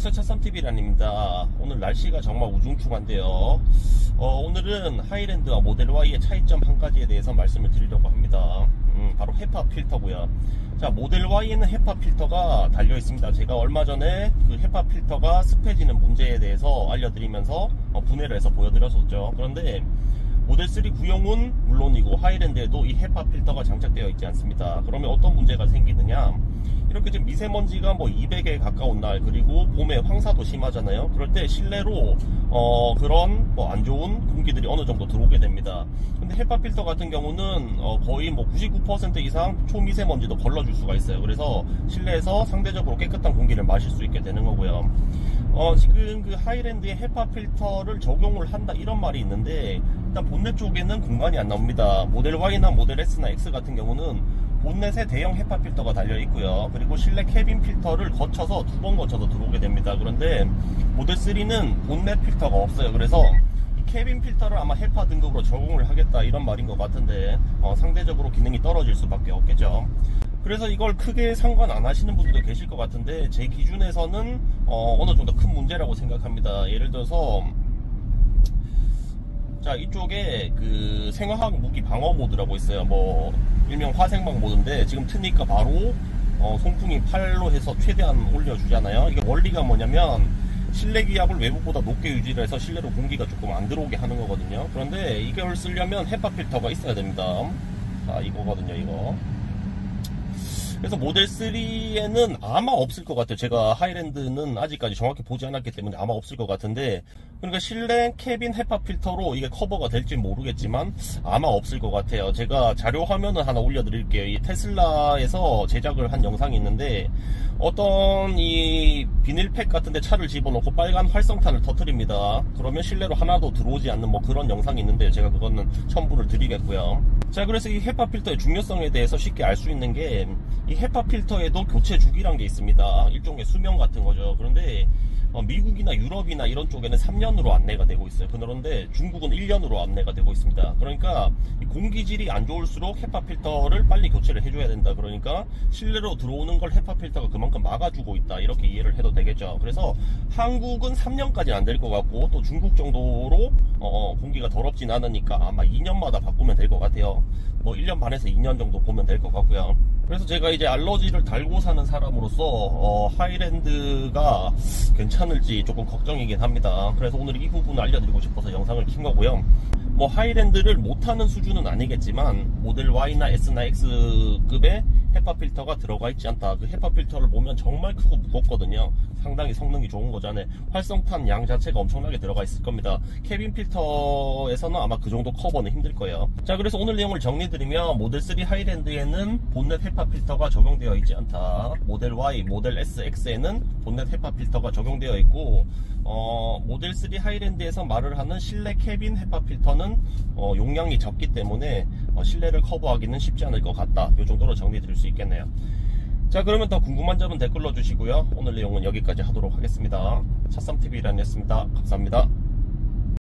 안녕하세요, 차썸TV란입니다. 오늘 날씨가 정말 우중충한데요. 오늘은 하이랜드와 모델 Y의 차이점 한 가지에 대해서 말씀을 드리려고 합니다. 바로 헤파 필터고요. 자, 모델 Y에는 헤파 필터가 달려 있습니다. 제가 얼마 전에 그 헤파 필터가 습해지는 문제에 대해서 알려드리면서 분해를 해서 보여드렸었죠. 그런데 모델 3 구형은 물론이고 하이랜드에도 이 헤파 필터가 장착되어 있지 않습니다. 그러면 어떤 문제가 생기느냐, 이렇게 지금 미세먼지가 뭐 200에 가까운 날, 그리고 봄에 황사도 심하잖아요. 그럴 때 실내로 그런 뭐 안 좋은 공기들이 어느 정도 들어오게 됩니다. 근데 헤파 필터 같은 경우는 거의 뭐 99% 이상 초미세먼지도 걸러줄 수가 있어요. 그래서 실내에서 상대적으로 깨끗한 공기를 마실 수 있게 되는 거고요. 지금 그 하이랜드에 헤파 필터를 적용을 한다 이런 말이 있는데, 일단 본넷 쪽에는 공간이 안 나옵니다. 모델 Y나 모델 S나 X 같은 경우는 본넷에 대형 헤파 필터가 달려 있고요. 그리고 실내 캐빈 필터를 거쳐서 두 번 거쳐서 들어오게 됩니다. 그런데 모델 3는 본넷 필터가 없어요. 그래서 이 캐빈 필터를 아마 헤파 등급으로 적용을 하겠다 이런 말인 것 같은데, 상대적으로 기능이 떨어질 수밖에 없겠죠. 그래서 이걸 크게 상관 안 하시는 분들도 계실 것 같은데, 제 기준에서는 어느 정도 큰 문제라고 생각합니다. 예를 들어서 자, 이쪽에 그 생화학 무기 방어 모드라고 있어요. 뭐 일명 화생방 모드인데, 지금 트니까 바로 송풍이 8로 해서 최대한 올려주잖아요. 이게 원리가 뭐냐면, 실내 기압을 외부보다 높게 유지를 해서 실내로 공기가 조금 안 들어오게 하는 거거든요. 그런데 이걸 쓰려면 헤파 필터가 있어야 됩니다. 자, 이거거든요, 이거. 그래서 모델 3에는 아마 없을 것 같아요. 제가 하이랜드는 아직까지 정확히 보지 않았기 때문에 아마 없을 것 같은데, 그러니까 실내 캐빈 헤파 필터로 이게 커버가 될지 모르겠지만 아마 없을 것 같아요. 제가 자료 화면을 하나 올려드릴게요. 이 테슬라에서 제작을 한 영상이 있는데, 어떤 이 비닐팩 같은데 차를 집어넣고 빨간 활성탄을 터뜨립니다. 그러면 실내로 하나도 들어오지 않는 뭐 그런 영상이 있는데, 제가 그거는 첨부를 드리겠고요. 자, 그래서 이 헤파 필터의 중요성에 대해서 쉽게 알 수 있는 게, 이 헤파 필터에도 교체 주기란 게 있습니다. 일종의 수명 같은 거죠. 그런데 미국이나 유럽이나 이런 쪽에는 3년으로 안내가 되고 있어요. 그런데 중국은 1년으로 안내가 되고 있습니다. 그러니까 공기질이 안 좋을수록 헤파 필터를 빨리 교체를 해줘야 된다. 그러니까 실내로 들어오는 걸 헤파 필터가 그만큼 막아주고 있다, 이렇게 이해를 해도 되겠죠. 그래서 한국은 3년까지는 안 될 것 같고, 또 중국 정도로 공기가 더럽진 않으니까 아마 2년마다 바꾸면 될 것 같아요. 뭐 1년 반에서 2년 정도 보면 될 것 같고요. 그래서 제가 이제 알러지를 달고 사는 사람으로서 하이랜드가 괜찮을지 조금 걱정이긴 합니다. 그래서 오늘 이 부분을 알려드리고 싶어서 영상을 킨 거고요. 뭐 하이랜드를 못하는 수준은 아니겠지만, 모델 Y나 S나 X급의 헤파 필터가 들어가 있지 않다. 그 헤파 필터를 보면 정말 크고 무겁거든요. 상당히 성능이 좋은 거잖아요. 활성탄 양 자체가 엄청나게 들어가 있을 겁니다. 캐빈 필터에서는 아마 그 정도 커버는 힘들 거예요. 자, 그래서 오늘 내용을 정리드리면, 모델 3 하이랜드에는 본넷 헤파 필터가 적용되어 있지 않다. 모델 Y, 모델 S, X에는 본넷 헤파 필터가 적용되어 있고, 모델 3 하이랜드에서 말을 하는 실내 캐빈 헤파 필터는 용량이 적기 때문에 실내를 커버하기는 쉽지 않을 것 같다. 이 정도로 정리드릴 수 있겠네요. 자, 그러면 더 궁금한 점은 댓글로 주시고요. 오늘 내용은 여기까지 하도록 하겠습니다. 차썸TV란이었습니다. 감사합니다.